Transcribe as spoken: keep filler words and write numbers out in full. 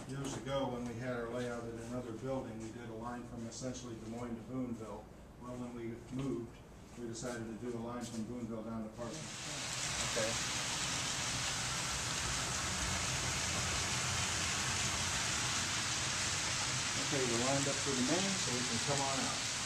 years ago when we had our layout at another building, we did a line from essentially Des Moines to Boonville. Well, when we moved, we decided to do a line from Boonville down to Parkland. Okay. Okay, we're lined up for the main, so we can come on out.